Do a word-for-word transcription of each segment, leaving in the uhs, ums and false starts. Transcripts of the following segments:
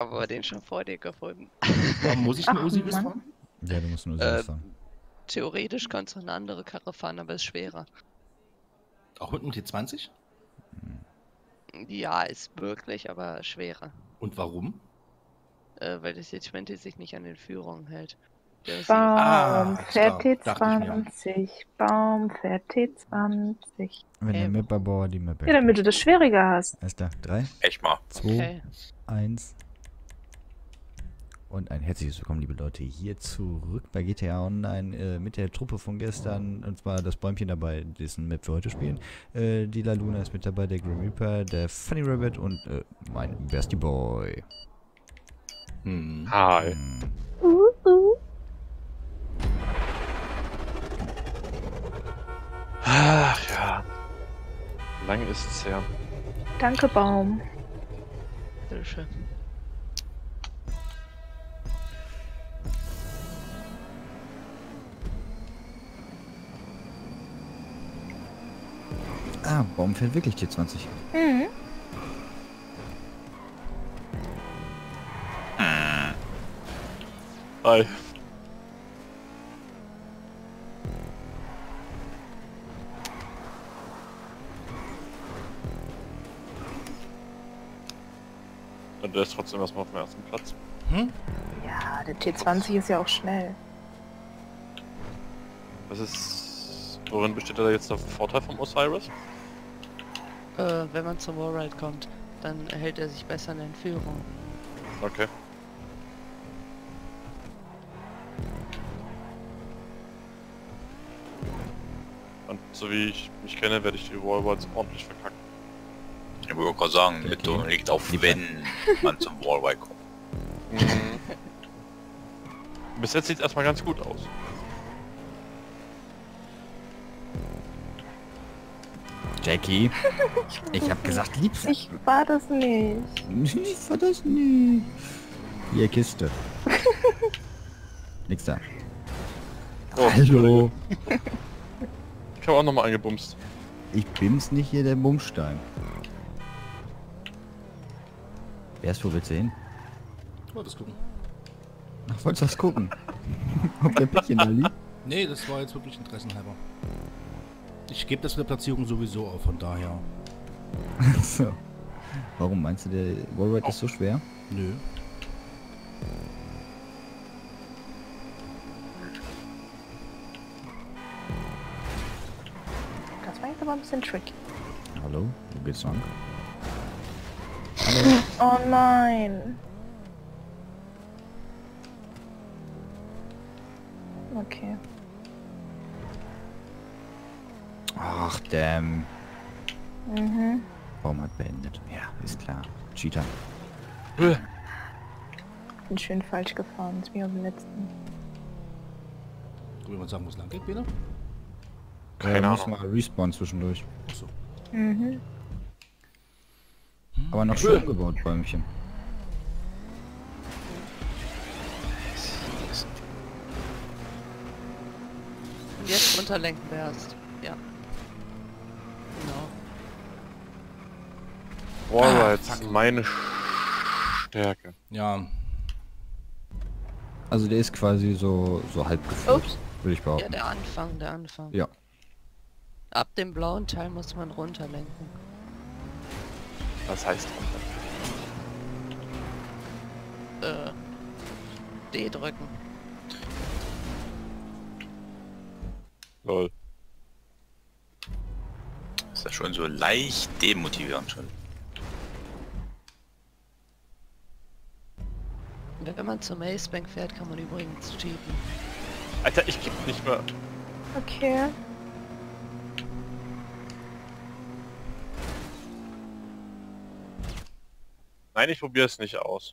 habe aber den schon vor dir gefunden. Warum muss ich einen Ach, Osiris Mann. fahren? Ja, du musst nur so Äh, fahren. Theoretisch kannst du eine andere Karre fahren, aber ist schwerer. Auch mit einem T zwanzig? Ja, ist möglich, aber schwerer. Und warum? Äh, weil das T zwanzig sich nicht an den Führungen hält. Der ist Baum Ah, ist fährt klar. T Dachte ich mir. zwanzig. Baum fährt T zwanzig. Wenn der Ey, Mapperbauer die Map Ja, damit du das schwieriger hast. Alles klar. drei, Echt mal. zwei, okay. eins. Und ein herzliches Willkommen, liebe Leute, hier zurück bei G T A Online äh, mit der Truppe von gestern. Und zwar das Bäumchen dabei, dessen Map wir heute spielen. Äh, die La Luna ist mit dabei, der Grim Reaper, der Funny Rabbit und äh, mein Bestie Boy. Hm. Hi. Hm. Uh, uh. Ach ja. Lange ist es her. Danke, Baum. Bitteschön. Ah, Baum fährt wirklich T zwanzig. Mhm. Hi. Und der ist trotzdem erstmal auf dem ersten Platz. Hm? Ja, der T zwanzig ist ja auch schnell. Was ist... Worin besteht da jetzt der Vorteil vom Osiris? Äh, wenn man zum Wallride kommt, dann hält er sich besser in den Führungen. Okay. Und so wie ich mich kenne, werde ich die Wallrides ordentlich verkacken. Ich würde gerade sagen, Okay. Beton liegt auf, wenn man zum Wallride kommt. Mhm. Bis jetzt sieht es erstmal ganz gut aus. Jackie, ich hab gesagt, lieb's. Ich war das nicht. Ich war das nie. Hier, Kiste. Nix da. Oh, Hallo. Ich habe auch nochmal eingebumst. Ich bin's nicht hier, der Bumstein. Wer ist, wo willst du hin? Oh, das gucken. Ach, wolltest du was gucken? Ob der Päckchen da liegt? Nee, das war jetzt wirklich interessenhalber. Ich gebe das mit der Platzierung sowieso auf, von daher. So. Warum meinst du, der Wallride ist so schwer? Nö. Das war jetzt aber ein bisschen tricky. Hallo? Wo geht's lang? Oh nein. Okay. Ach, damn. Mhm. Baum hat beendet. Ja, ist klar. Cheater. Bin schön falsch gefahren, ist wie auf dem letzten. Will man sagen, wo es lang geht, Bene? Keine äh, muss Ahnung. mal respawn zwischendurch. Achso. Mhm. Aber noch schön gebaut, Bäumchen. Und jetzt runterlenken wärst. Ja. Genau. Wallrides, meine Stärke. Ja. Also der ist quasi so, so halb geführt, Ups. würde ich Ja, behaupten. der Anfang, der Anfang. Ja. Ab dem blauen Teil muss man runterlenken. Was heißt Äh, D drücken. Lol. Ist das schon so leicht demotivierend schon. Wenn man zur Maze Bank fährt, kann man übrigens cheaten. Alter, ich geb nicht mehr. Okay. Nein, ich probiere es nicht aus.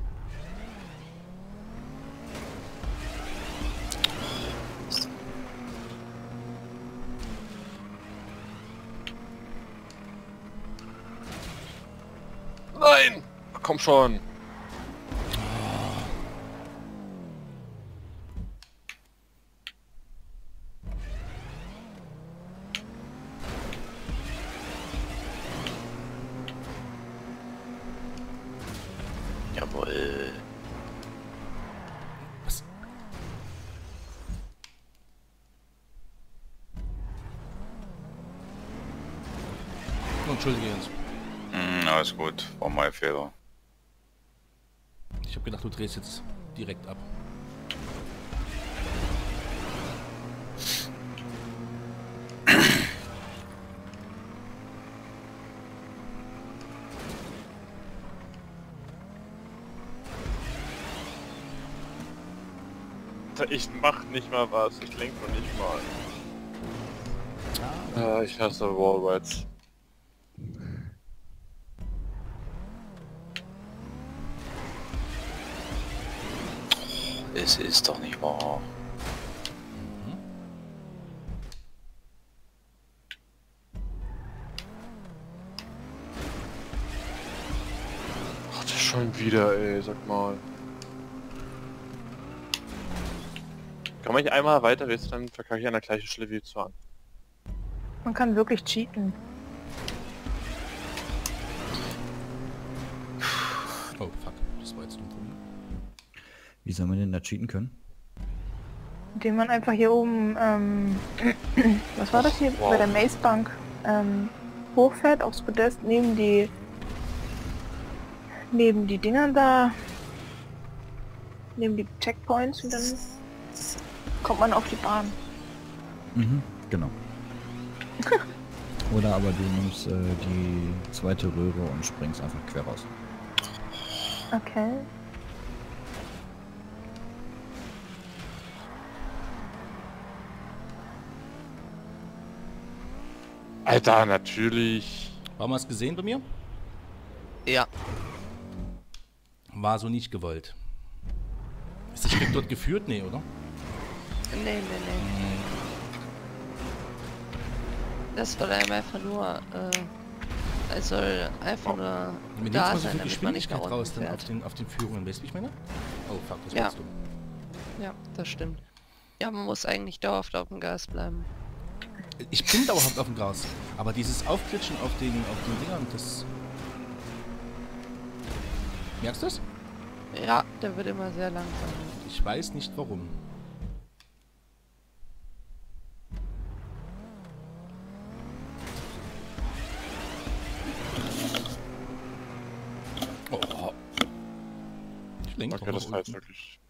Nein! Komm schon! Jawohl. Äh, Was? Oh, entschuldige Jens. mh, alles gut, war mein Fehler. Ich habe gedacht, du drehst jetzt direkt ab. Ich mach nicht mal was, ich lenk noch nicht mal. Ah, ich hasse Wallrides. Es ist doch nicht wahr. Ach, das schon wieder, ey, sag mal. Komm ich einmal weiter, jetzt dann verkacke ich an der gleichen Stelle wie zu an. Man kann wirklich cheaten. Oh, fuck. Das war jetzt dumm von mir. Wie soll man denn da cheaten können? Indem man einfach hier oben, ähm, was war das hier wow. bei der Maze Bank, ähm, hochfährt aufs Podest, neben die, neben die Dinger da, neben die Checkpoints und dann kommt man auf die Bahn. Mhm, genau. Oder aber du nimmst äh, die zweite Röhre und springst einfach quer raus. Okay. Alter, natürlich. Haben wir es gesehen bei mir? Ja. War so nicht gewollt. Ist das Stück dort geführt? Nee, oder? Nee, nee, nee. Das soll einem einfach nur, äh, es soll einfach nur Mir da nimmt mal so sein, viel damit man nicht nach Geschwindigkeit raus unten dann auf fährt. den, auf den Führungen. Weißt du, wie ich meine? Oh, fuck, das Ja. warst du. Ja, das stimmt. Ja, man muss eigentlich dauerhaft auf dem Gas bleiben. Ich bin dauerhaft auf dem Gas. Aber dieses Aufklitschen auf den, auf den Dingern, das... Merkst du das? Ja, der wird immer sehr langsam. Ich weiß nicht warum. Oh. Ich lenke Okay, doch das nach war jetzt unten. wirklich...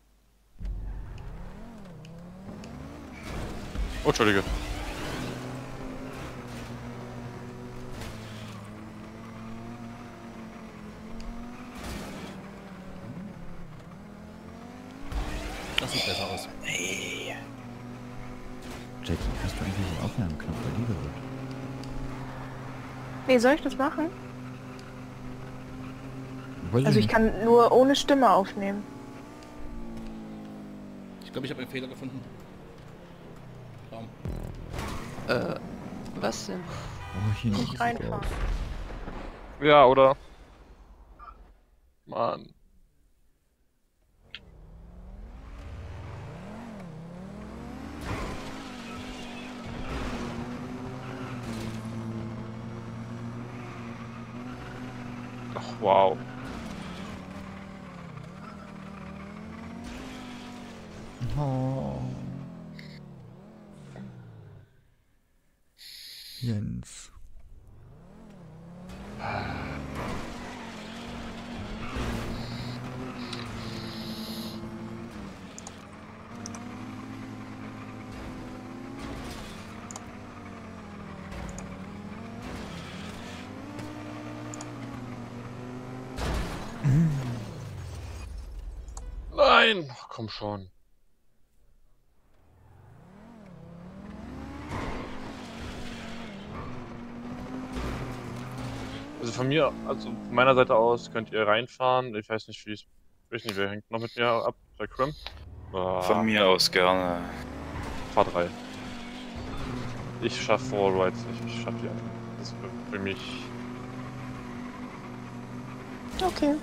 Oh, Entschuldige. Das sieht besser aus. Nee. Jackie, hast du eigentlich den Aufnahmeknopf bei dir gedrückt? Nee, soll ich das machen? Weiß Also ich nicht. kann nur ohne Stimme aufnehmen. Ich glaube, ich habe einen Fehler gefunden. Baum. Äh, was denn? Oh, hier Nicht reinfahren. Ja, oder? Mann. Ach, wow. Oh. Jens. Nein! Ach, komm schon. Also von mir, also von meiner Seite aus könnt ihr reinfahren. Ich weiß nicht, wie es. Ich weiß nicht, wer hängt noch mit mir ab? Der Crim? Ah, Von mir aus gerne. Fahr drei. Ich schaff Wallrides nicht. Ich schaff die einfach. Das ist für- für mich. Okay.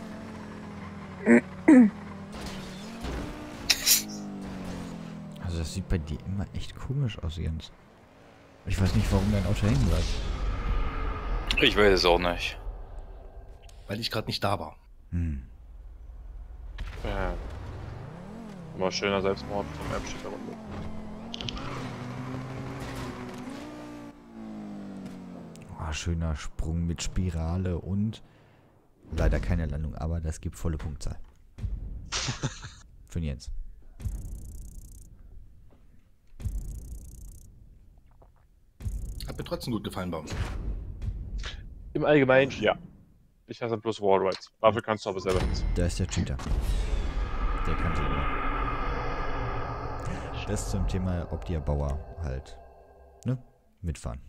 Also das sieht bei dir immer echt komisch aus, Jens. Ich weiß nicht, warum dein Auto hängen bleibt. Ich weiß es auch nicht. Weil ich gerade nicht da war. Hm. Mal schöner Selbstmord zum Abschied der Runde. Oh, schöner Sprung mit Spirale und leider keine Landung, aber das gibt volle Punktzahl. Für den Jens. Hat mir trotzdem gut gefallen, Baum. Im Allgemeinen, ja. Ich hasse bloß Wallrides. Dafür kannst du aber selber nichts. Da ist der Cheater. Der kannte immer. Das zum Thema, ob die Bauer halt, ne, mitfahren.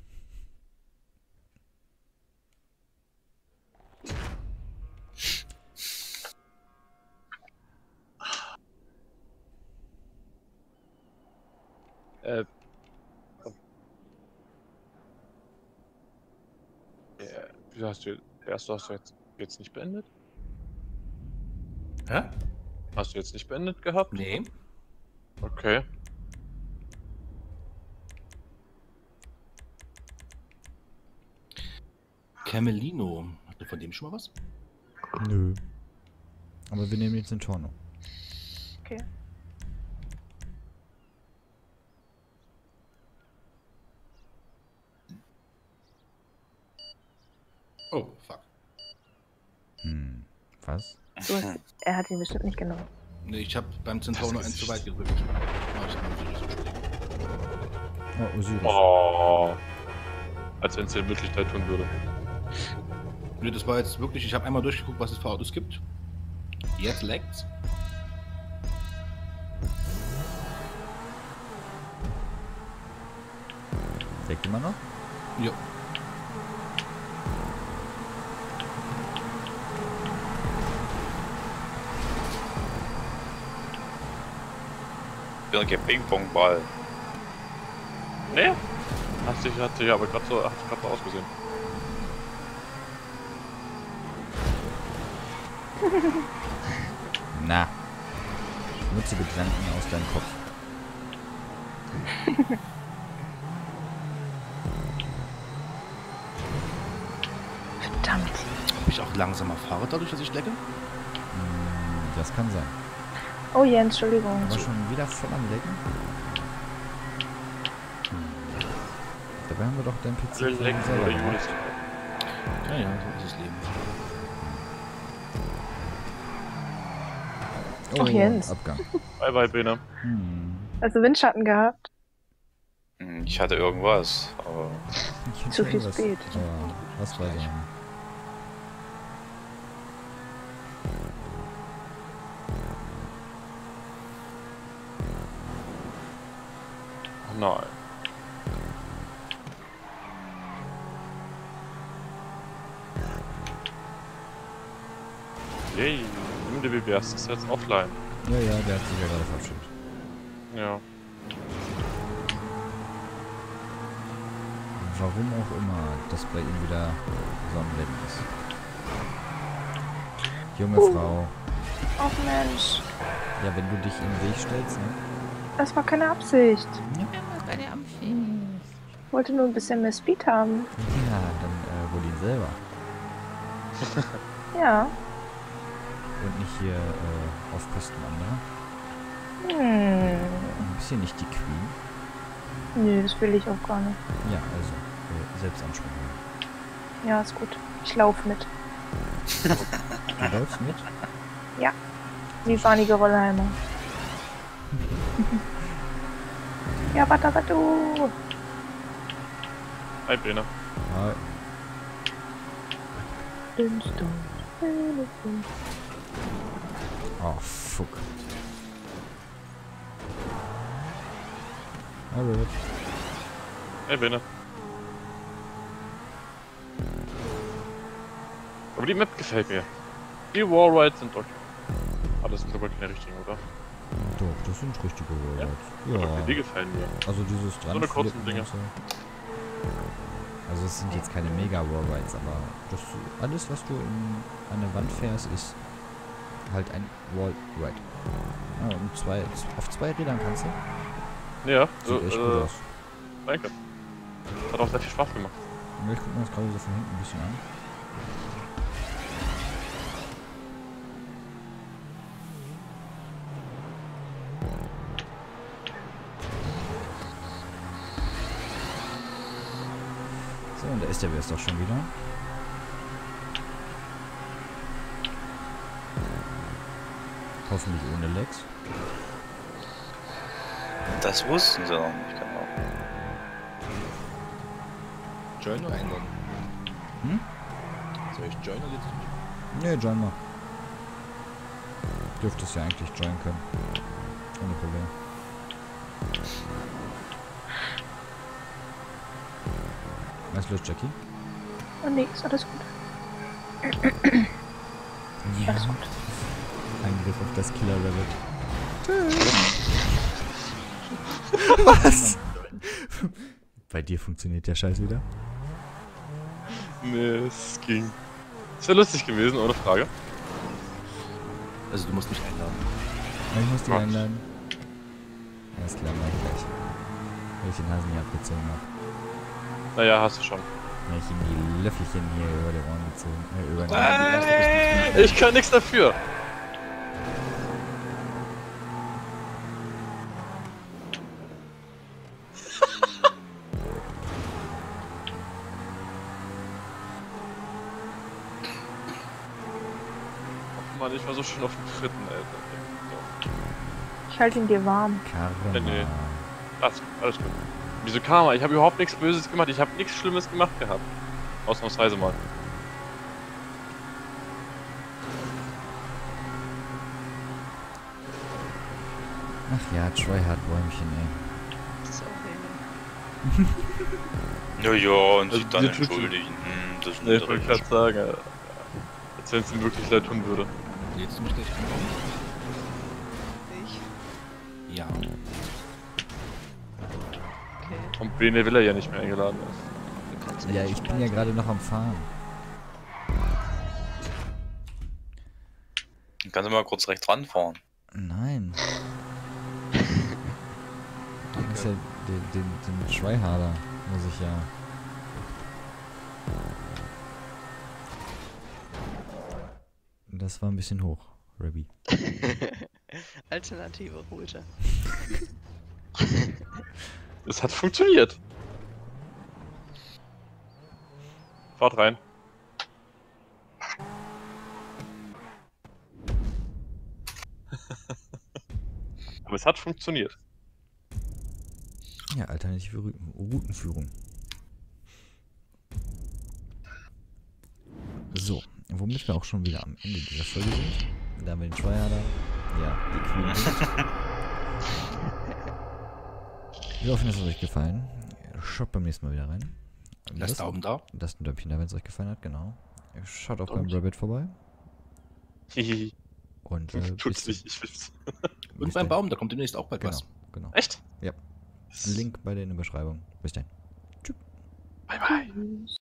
Äh. Ja, wieso hast du erst hast du jetzt, jetzt nicht beendet? Hä? Hast du jetzt nicht beendet gehabt? Nee. Okay. Camelino. Habt ihr von dem schon mal was? Nö. Aber wir nehmen jetzt den Torno. Okay. Oh, fuck. Hm. Was? Du hast, er hat ihn bestimmt nicht genommen. Nee, ich hab beim Centauro eins zu weit gedrückt. Oh, ich hab natürlich so springen. Oh, Osiris. Oh. Als wenn es dir wirklich leid tun würde. Nee, das war jetzt wirklich, ich habe einmal durchgeguckt, was es für Autos gibt. Jetzt leckt's. Leckt immer noch? Ja. Birke Ping-Pong-Ball. Nee? Hat sich, hat sich aber gerade so, hat grad so ausgesehen. Na. Nutze Gedanken aus deinem Kopf. Verdammt. Ob ich auch langsamer fahre, dadurch, dass ich lecke? Hm, das kann sein. Oh Jens, Entschuldigung. Aber schon wieder voll am Lecken? Dabei haben wir doch dein P C Alle lecken selber oder gemacht. Julis. Ja, ja, so ist das Leben. Oh, Ach, Jens. Abgang. Bye bye, Bene. Hm. Also Windschatten gehabt. Hm, Ich hatte irgendwas, aber Ich hätte Zu schon viel was- Speed. Aber was war das? Oh nein. Yay, M D B B S ist jetzt offline. Ja, ja, der hat sich ja gerade verabschiedet. Ja. Warum auch immer das bei ihm wieder so am Lecken ist. Junge Uh. Frau. Ach Mensch. Ja, wenn du dich in den Weg stellst, ne? Das war keine Absicht. Ja, Ich wollte nur ein bisschen mehr Speed haben. ja dann äh, wohl ihn selber. Ja. Und nicht hier äh, auf Kosten anderer. Hm. Ein bisschen nicht die Queen. Nö, das will ich auch gar nicht. Ja, also, äh, Selbstanschwung. Ja, ist gut. Ich laufe mit. Du läufst mit? Wie Barnige Rollheimer. Ja, warte, warte. Hi, Bene. Ja, oh, fuck. Hallo. Hey, Bene. Aber die Map gefällt mir. Die Wallrides sind okay. Ah, das sind aber keine richtigen, oder? Doch, das sind richtige Worldrides. Okay, die Ja. gefallen mir. Also dieses dran. eine kurzen Dinge. Also es sind jetzt keine mega Wallrides, aber das alles, was du in, an der Wand fährst, ist halt ein Wallride. Ja, und zwei, auf zwei Rädern kannst du. Ja, Sieht so, echt äh, gut aus. danke. Hat auch sehr viel Spaß gemacht. Ja, ich guck mir das gerade so von hinten ein bisschen an. da ist der West doch schon wieder. Hoffentlich ohne Lex. Das wussten sie noch nicht genau. Join oder einloggen? Hm? Soll ich join oder jetzt? Ne, join mal. Dürftest ja eigentlich joinen können. Ohne Problem. Was ist los, Jackie? Oh nix, alles gut. Ja. Alles gut. Angriff auf das Killer Rabbit. Was? Bei dir funktioniert der Scheiß wieder? Nee, es ging. Es wäre lustig gewesen, ohne Frage. Also du musst mich einladen. Ich muss dich Gott. einladen. Alles klar, mach ich gleich. Wenn ich den Hasen hier abgezogen habe. Naja, hast du schon. Wenn ich ihm die Löffelchen hier über die Ohren gezogen äh, über den Ah, ich kann nichts dafür. Ach Mann, ich war so schön auf dem dritten, Alter. Ich halte ihn dir warm. Karma. Nee, nee. Alles, alles gut. Wieso Karma? Ich habe überhaupt nichts Böses gemacht. Ich habe nichts Schlimmes gemacht gehabt. Ausnahmsweise mal. Ach ja, Tryhard-Bäumchen, ey. So wenig. Ja, ja, und Also sich dann dir tut's- entschuldigen. Hm, das ist Nee, ich nicht wollte richtig. gerade sagen, äh, als wenn es ihm wirklich leid tun würde. Lädst du mich gleich einladen? Ich? Ja. Okay. Und Bene will er ja nicht mehr eingeladen ist. Du kannst Ja, nicht ich bin ja weiter. gerade noch am Fahren. Kannst du mal kurz rechts ranfahren? Nein. Du musst ja den, den, den Tryharder muss ich ja. Das war ein bisschen hoch, Rabbi. Alternative Route. Es hat funktioniert. Fahrt rein. Aber es hat funktioniert. Ja, alternative Ru- Routenführung. So, womit wir auch schon wieder am Ende dieser Folge sind. Da haben wir den Tryharder. Ja, die Queen nicht. Wir hoffen, es hat euch gefallen. Schaut beim nächsten Mal wieder rein. Lasst Daumen da. Lasst ein Däumchen da, wenn es euch gefallen hat, genau. Schaut auch beim Däumchen. Rabbit vorbei. Hihihi. Und äh, Tut's bis- nicht, ich will's. Und bis beim dann. Baum, da kommt demnächst auch bald Genau, was. genau. Echt? Ja. Link bei der in der Beschreibung. Bis dann. Bye bye. Tschüss.